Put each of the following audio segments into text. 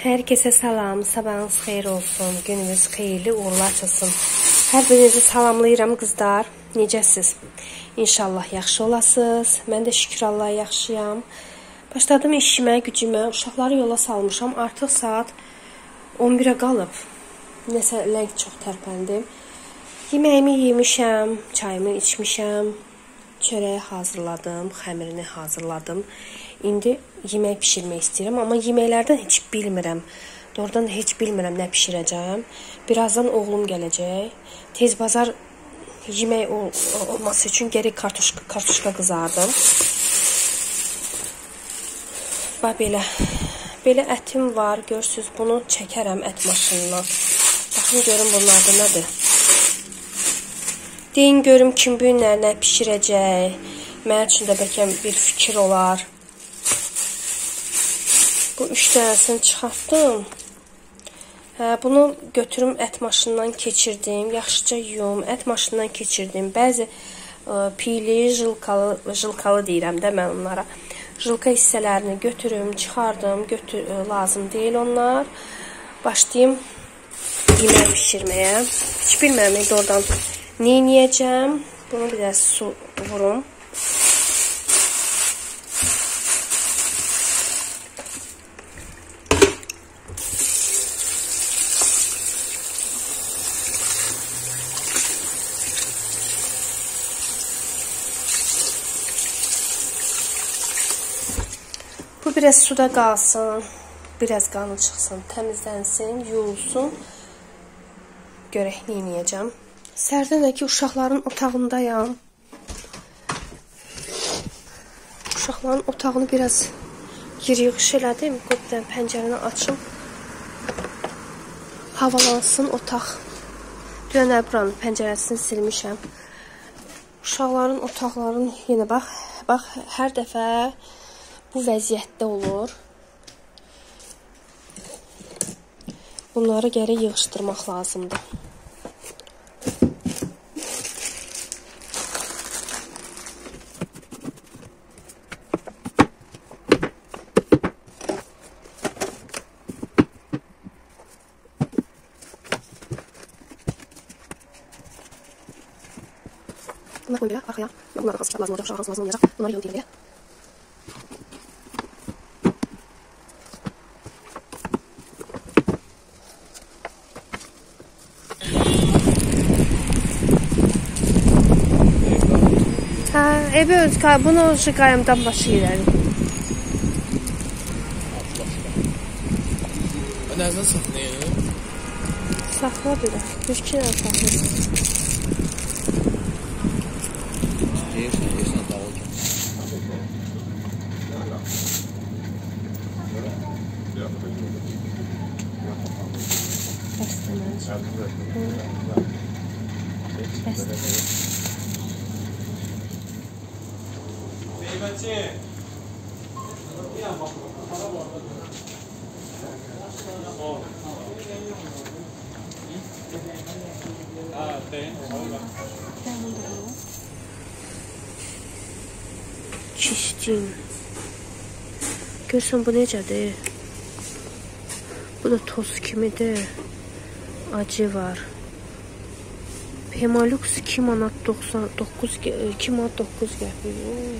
Herkese salam, sabahınız xeyir olsun, gününüz xeyirli, uğurlu açılsın. Hər birinizi salamlayıram qızlar, necəsiz? İnşallah yaxşı olasınız, mən də şükür Allaha yaxşıyam. Başladım işimə, gücümə, uşaqları yola salmışam, artıq saat 11-ə qalıb. Nəsə ləng çox tərpəndim. Yeməyimi yemişəm, çayımı içmişəm, çörəyi hazırladım, xəmirini hazırladım. İndi yemək pişirmək istəyirəm, amma yeməklərdən heç bilmirəm. Doğrudan da heç bilmirəm nə pişirəcəm. Birazdan oğlum gələcək. Tez bazar yemək olması üçün gərək kartuşka qızardım. Bax belə ətim var, görürsüz, bunu çəkərəm ət maşınından. Baxın görün bunlarda nədir. Deyin görüm kim bu günlər nə pişirəcək. Mənim üçün də bəlkə bir fikir olar. Bu 3 dənəsini çıxartdım. Bunu götürüm ət maşınından keçirdim. Yaxşıca yuyum, ət maşınından keçirdim. Bəzi piyli, jılkalı deyirəm də mən onlara. Jılka hissələrini götürüm, çıxardım. Lazım deyil onlar. Başlayayım yemək pişirməyə. Heç bilmirəm, oradan nə yiyəcəm. Bunu bir də su vurum. Bu biraz suda qalsın, biraz qanı çıxsın, təmizlənsin, yuyulsun. Görək nə yiyəcəm. Sərdən ki uşaqların otağındayam. Uşaqların otağını biraz yığış elədim. Qopdan pəncərəni açım. Havalansın otaq. Dünən buranın pəncərəsini silmişəm. Uşaqların otaqlarını yenə bax hər dəfə bu vəziyyətdə olur. Bunları gərək yığışdırmaq lazımdır. Bunları koy belə arxaya. Bunları da lazım olacaq, uşağa lazım olacaq. Bunları yığıb belə. Evi özü, bunu qayımdan başlayırım. Nəzdən saxlayın? Saxla bir də. Müşkilən saxlayın. Deyirsən dağılacaq. Çişcin. Görsən bu necədir? Bu da toz kimidir. Acı var. Pemalux 2 manat 2 manat 9 qəpik.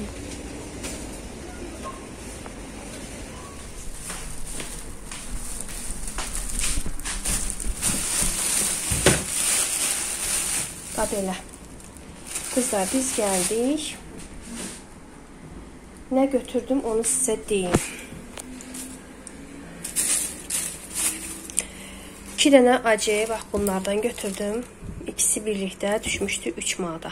Belə. Kızlar biz gəldik. Nə götürdüm onu sizə deyim. 2 dənə acı, bax bunlardan götürdüm. İkisi birlikdə düşmüşdü 3 manata.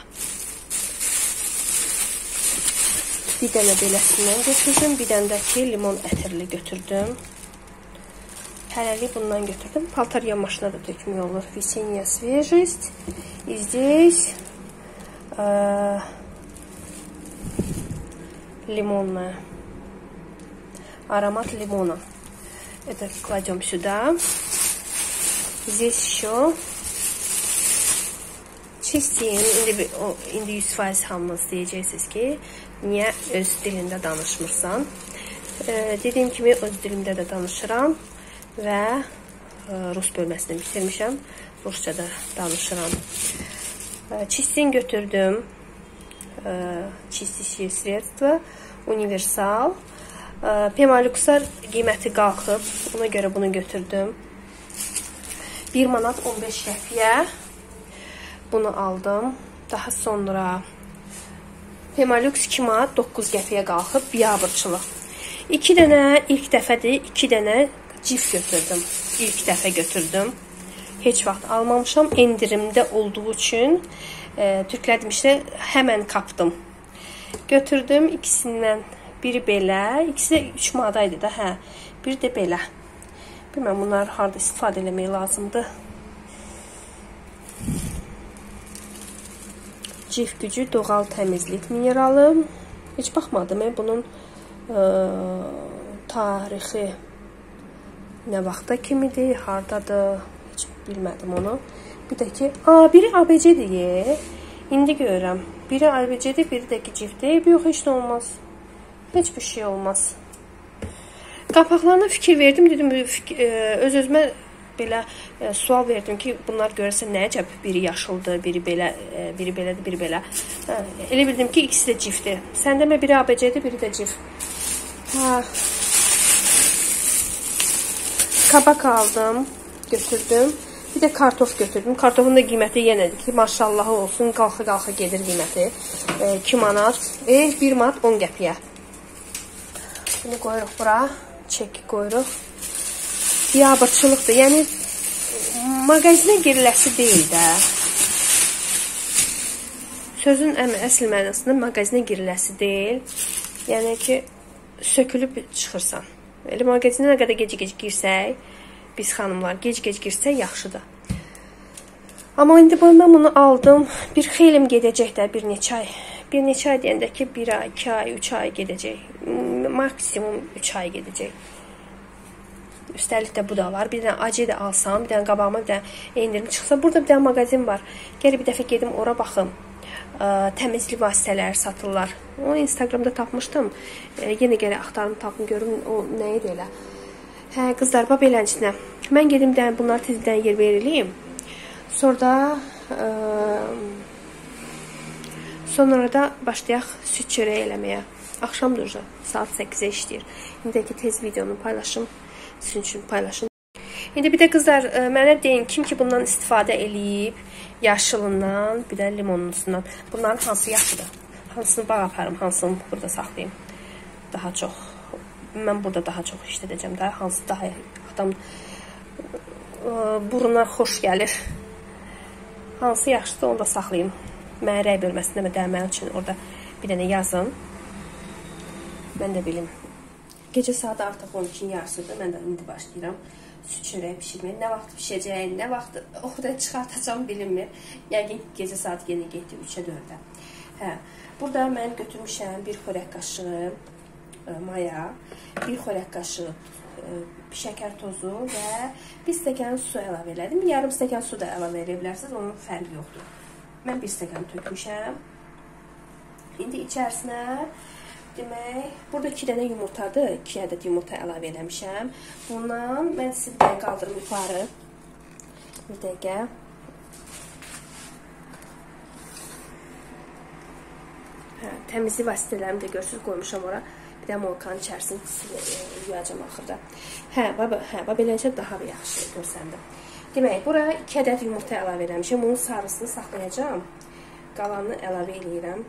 Bir dənə beləsindən götürdüm. Bir dənə də ki limon ətirli götürdüm. Hələlik bundan götürdüm. Paltar yamaşına da dökmək olur. Весенняя свежесть. И здесь лимонная. Аромат лимона. Это кладем сюда. Здесь еще çiçeğin indi 100% hamınız deyəcəksiniz ki, niyə öz dilində danışmırsan? Dediyim kimi öz dilimdə də danışıram. və rus bölməsini bitirmişəm. Ruscada danışıram. Çistin götürdüm. Çistişi sredstva, universal. Pemaluxlar qiyməti qalxıb. Ona görə bunu götürdüm. 1 manat 15 qəpiyə bunu aldım. Daha sonra Pemalux 2 manat 9 qəpiyə qalxıb biabırçılıq. 2 dənə ilk dəfədir, 2 dənə cif götürdüm. İlk dəfə götürdüm. Heç vaxt almamışam. Endirimdə olduğu üçün türklər demişlər, həmən kapdım. Götürdüm ikisindən. Biri belə, ikisi də 3 manataydı da, hə. Biri də belə. Bilməm, bunlar harada istifadə eləmək lazımdır. Cif gücü doğal təmizlik mineralı. Heç baxmadım, bunun tarixi nə vaxta kimidir, hardadır, heç bilmədim onu. Bir də ki, biri ABC-dir, indi görürəm. Biri ABC-dir, biri də ki cifdir. Yox, heç nə olmaz. Heç bir şey olmaz. Qapaqlarına fikir verdim, dedim, öz-özümə belə sual verdim ki, bunlar görəsə nə əcəb, biri yaşıldır, biri belədir, biri belə. Elə bildim ki, ikisi də cifdir. Sən demə, biri ABC-dir, biri də cif. Kabak aldım, götürdüm. Bir də kartof götürdüm. Kartofun da qiyməti yenədir ki, maşallahı olsun, qalxa-qalxa gedir qiyməti. 2 manat, 1 manat 10 qəpiyə. Bunu qoyuruq bura, çeki qoyuruq. Biabırçılıqdır, yəni mağazinə giriləsi deyil də. Sözün əsl mənasında mağazinə giriləsi deyil. Yəni ki, sökülüb çıxırsan. Elə mağazinə nə qədər gec-gec girsək, biz xanımlar gec-gec girsək yaxşıdır. Amma indi mən bunu aldım. Bir xeylim gedəcək də bir neçə ay. Bir neçə ay deyəndə ki, 1 ay, 2 ay, 3 ay gedəcək. Maksimum 3 ay gedəcək. Üstəlik də bu da var. Bir dənə acı da alsam, bir dənə qabağıma bir dənə endirim çıxsa. Burada bir dənə mağazin var. Gəl bir dəfə gedim, ora baxım. Təmizlik vasitələri satırlar. Onu Instagramda tapmışdım. Yenə gələ axtarım, tapım, görüm o nə idi elə. Hə, qızlar, beləncinə. Mən gedim də bunları tezdən yer veriliyim. Sonra da başlayaq süt çörəyi eləməyə. Axşamdır, saat 8-ə işləyir. İndəki tez videonu paylaşım, sizin üçün paylaşım. İndi bir də qızlar, mənə deyin, kim ki bundan istifadə eləyib, yaşılından, bir də limonlusundan. Bunların hansı yaxşıdır? Hansını bağ aparım, hansını burada saxlayayım? Daha çox. Mən burada daha çox işlədəcəm. Hansı daha adam buruna xoş gəlir. Hansı yaxşıdır, onu da saxlayayım. Mənə rəy bölməsində dəymək üçün orada bir dənə yazın. Mən də bilim. Gecə saat artıq 12-nin yarısıdır. Mən də indi başlayıram süt çörəyi pişirməyə. Nə vaxt pişəcək, nə vaxt orada çıxartacam bilinmir. Yəqin gecə saat yenə getdi 3-ə 4-ə. Burada mən götürmüşəm bir xörək qaşığı maya, bir xörək qaşığı şəkər tozu və bir stəkan su əlavə elədim. Yarım stəkan su da əlavə edə bilərsiniz, onun fərqi yoxdur. Mən bir stəkan tökmüşəm. İndi içərisinə demək, burada 2 dənə yumurtadır. 2 ədəd yumurta əlavə eləmişəm. Bundan mən sizi bir dəqiqə qaldırım yuxarı. Bir dəqiqə. Təmizlik vasitələrimi də görsünüz, qoymuşam ora. Bir də molkanın içərisini yuyacam axırda. Beləcə daha bir yaxşı görsəndim. Demək, bura 2 ədəd yumurta əlavə eləmişəm. Bunun sarısını saxlayacam. Qalanını əlavə eləyirəm.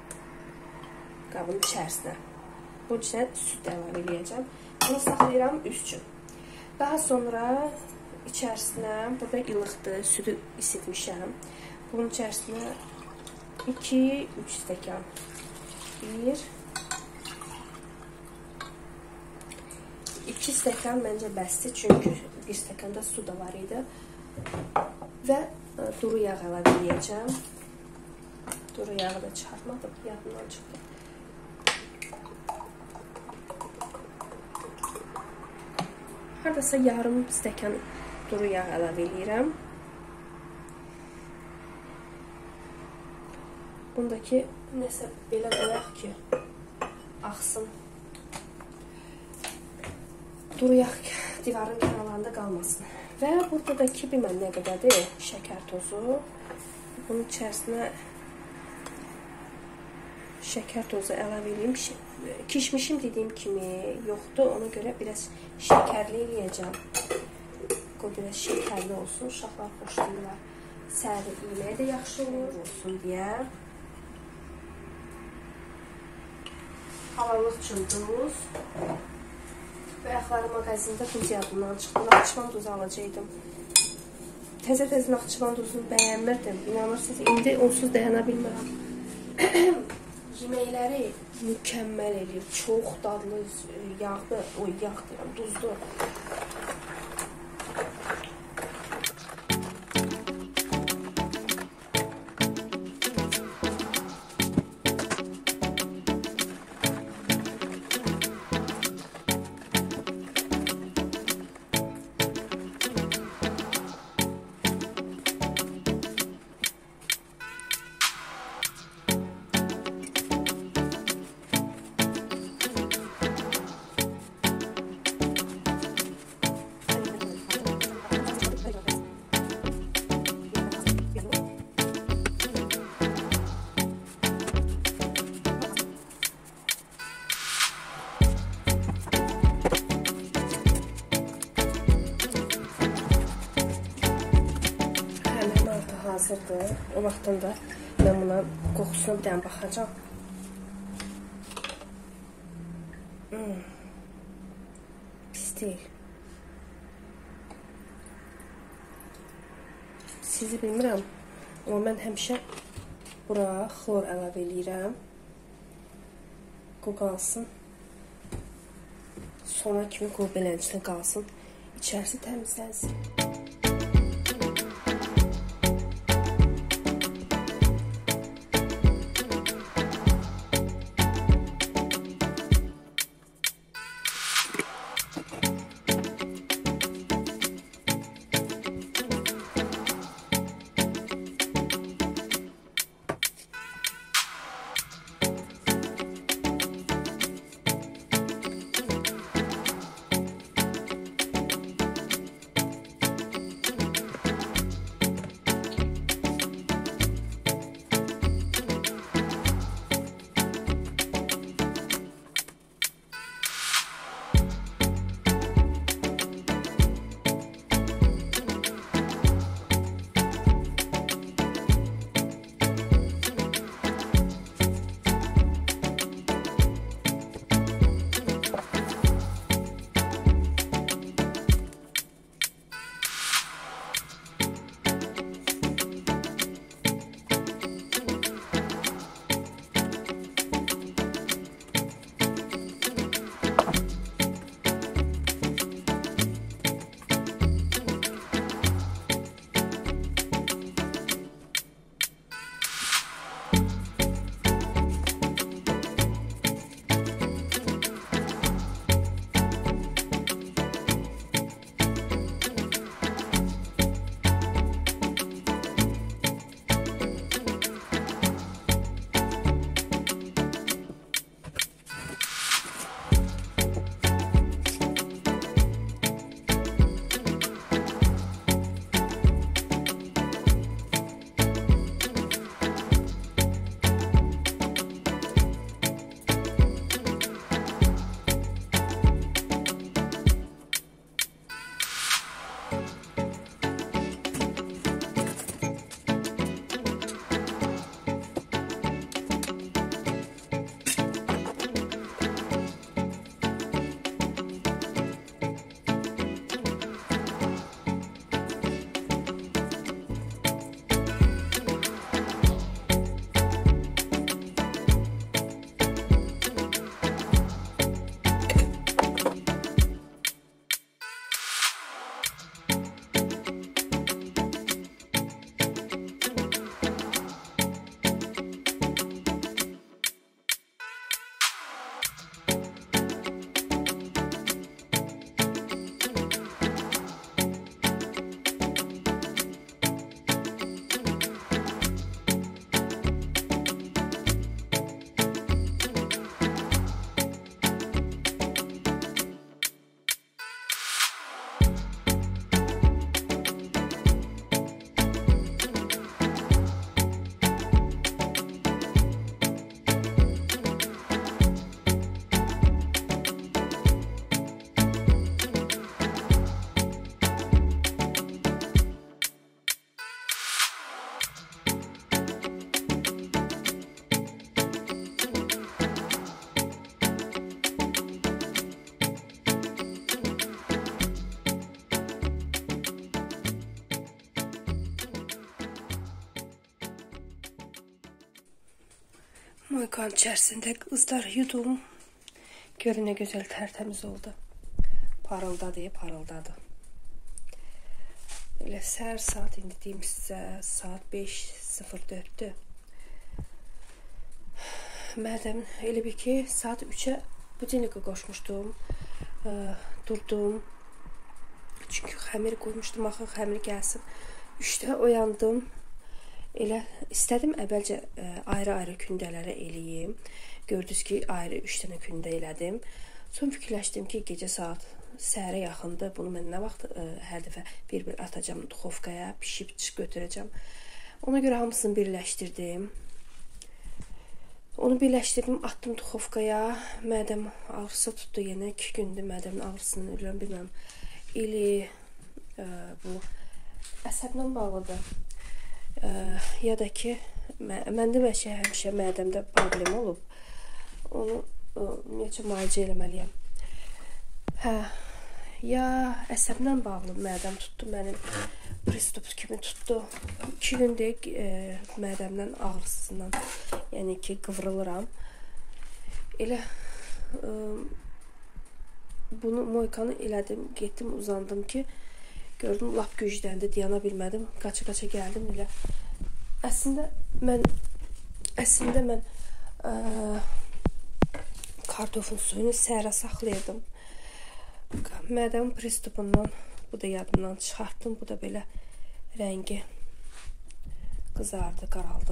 Qabın içərisinə. Bu içinə süt əlavə eləyəcəm. Bunu saxlayıram üst üçün. Daha sonra içərisinə, burada ilıqdır, sütü isitmişəm. Bunun içərisinə 2-3 stəkan. 2 stəkan məncə bəsdir, çünki 1 stəkanda su da var idi. Və duru yağ əlavə edəcəm. Duru yağı da çıxartmadım, yağından çıxdı. Haradasa yarım stəkan duru yağ əlavə edirəm. Bundakı nəsə belə qoyaq ki, axsın. Duru yağ divarın kənarlarında qalmasın. Və burada da ki, bilməm nə qədərdir, şəkər tozu. Bunun içərisinə şəkər tozu əlavə edeyim. Kişmişim dediyim kimi yoxdur, ona görə biraz şəkərli eləyəcəm. Qoy biraz şəkərli olsun, uşaqlar xoşlayırlar. Səhər yeməyə də yaxşı olsun deyə. Halalıq üçün duz. Bayaqları mağazində duz yadımdan çıxdı. Naxçıvan duzu alacaqdım. Təzə-təzə Naxçıvan duzunu bəyənmirdim. İnanırsınız, indi onsuz dayana bilmirəm. Yeməkləri mükəmməl eləyir. Çox dadlı, yağdı, yağ deyirəm, duzlu. Hazırdır. O vaxtdan da mən buna qoxusuna bir dənə baxacam. Pis deyil. Sizi bilmirəm. Amma mən həmişə bura xlor əlavə eləyirəm. Qoy qalsın. Sona kimi qoy belənin içində qalsın. İçərisi təmizlənsin. Moykanın içərisində qızlar yudum. Görün nə gözəl tərtəmiz oldu. Parıldadı, parıldadı. Elə səhər saat indi deyim sizə, saat 5:04-dür. Mədəm elə bir ki, saat 3-ə budilnikə qoşmuşdum. Durdum. Çünki xəmir qoymuşdum, axı xəmir gəlsin. 3-də oyandım. Elə istədim əvvəlcə ayrı-ayrı kündələrə eləyim. Gördünüz ki, ayrı 3 dənə kündə elədim. Sonra fikirləşdim ki, gecə saat səhərə yaxındır. Bunu mən nə vaxt hər dəfə bir-bir atacağım duxovkaya, pişib götürəcəm. Ona görə hamısını birləşdirdim. Onu birləşdirdim, atdım duxovkaya. Mədəm ağrısı tutdu yenə. 2 gündür mədəmin ağrısını ölürəm, bilməm. İli bu əsəblə bağlıdır. Ya da ki, məndə həmişə mədəmdə problem olub. Onu necə müalicə eləməliyəm. Ya əsəblə bağlı mədəm tutdu, mənim pristup kimi tutdu. 2 gündür mədəmdən ağrısından, yəni ki, qıvrılıram. Elə bunu moykanı elədim, getdim, uzandım ki, gördüm, lap gücləndi, dayana bilmədim. Qaça-qaça gəldim elə. Əslində mən kartofun suyunu səhərə saxlayırdım. Mədəmin pristupundan bu da yadımdan çıxartdım. Bu da belə rəngi qızardı, qaraldı.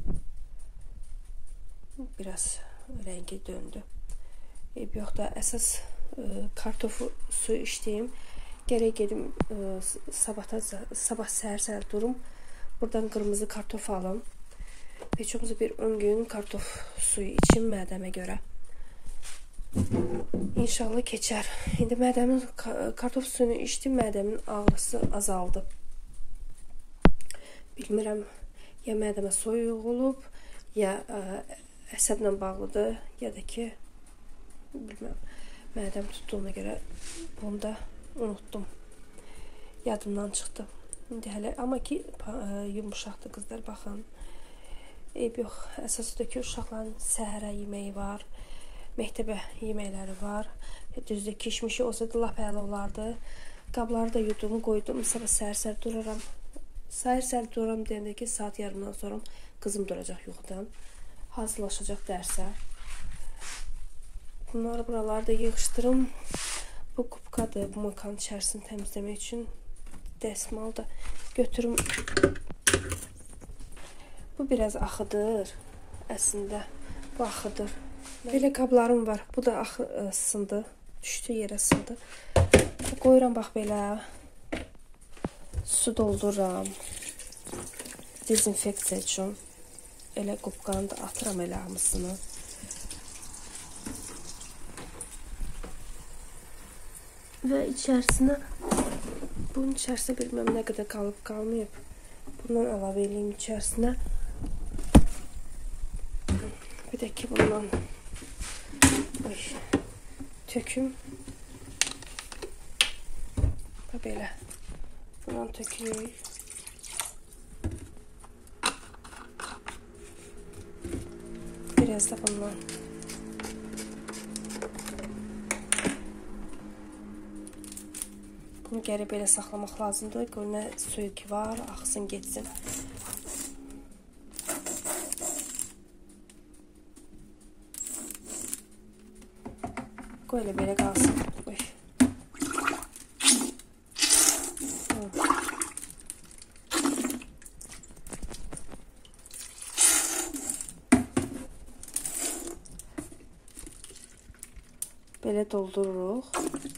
Biraz rəngi döndü. Yox da əsas kartofu suyu içdiyim. Gərək gedim sabah səhər durum. Buradan qırmızı kartof alım. Heç olmazsa bir 10 gün kartof suyu içim mədəmə görə. İnşallah keçər. İndi mədəmin kartof suyunu içdim, mədəmin ağrısı azaldı. Bilmirəm, ya mədəmə soyuq olub, ya əsəblə bağlıdır, ya da ki, bilmirəm, mədəm tutduğuna görə bunu da unuttum. Yadımdan çıxdı. İndi hələ, amma ki, yumuşaqdır qızlar, baxın. Eyb yox, əsas da ki, uşaqların səhərə yeməyi var, məktəbə yeməkləri var. Düzdür, kişmişi olsa da lap əla olardı. Qabları da yudum, qoydum, sabah səhər duraram. Səhər duraram deyəndə ki, saat yarımdan sonra qızım duracaq yuxudan. Hazırlaşacaq dərsə. Bunları buralarda yığışdırım. Bu kubkadır, bu moykanın içərisini təmizləmək üçün. Dəsmal da götürüm. Bu biraz axıdır. Əslində bu axıdır. Belə qablarım var. Bu da axısındı. Düşdü, yerə sındı. Qoyuram bax belə. Su doldururam. Dezinfeksiya üçün. Elə kubkanı da atıram elə hamısını. Və içərisinə, bunun içərisinə bilməm nə qədər qalıb qalmayıb. Bundan əlavə edeyim içərisinə. Bir də ki bundan töküm. Belə. Bundan tökürük. Biraz da bundan. Bunu geri belə saxlamaq lazımdır. Gör nə suyu ki var, axsın, getsin. Qoy elə belə qalsın. Qoy. Belə doldururuq.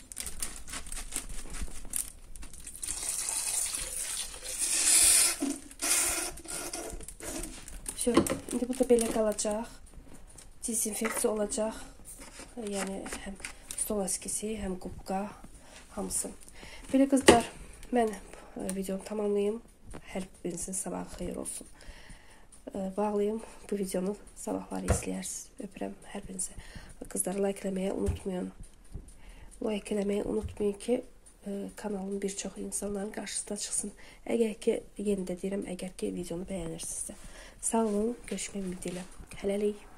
İndi bu da belə qalacaq. Dezinfeksiya olacaq. Yəni həm stol əskisi, həm kubka, hamısı. Belə qızlar, mən videomu tamamlayayım. Hər birinizin sabahı xeyir olsun. Bağlayayım. Bu videonu sabahları izləyərsiniz. Öpürəm hər birinizi. Qızları like eləməyi unutmayın. Like eləməyi unutmayın ki, kanalın bir çox insanların qarşısına çıxsın. Əgər ki, yenə də deyirəm, əgər ki, videonu bəyənirsinizsə. Sağ olun, görüşmək ümidilə. Hələlik.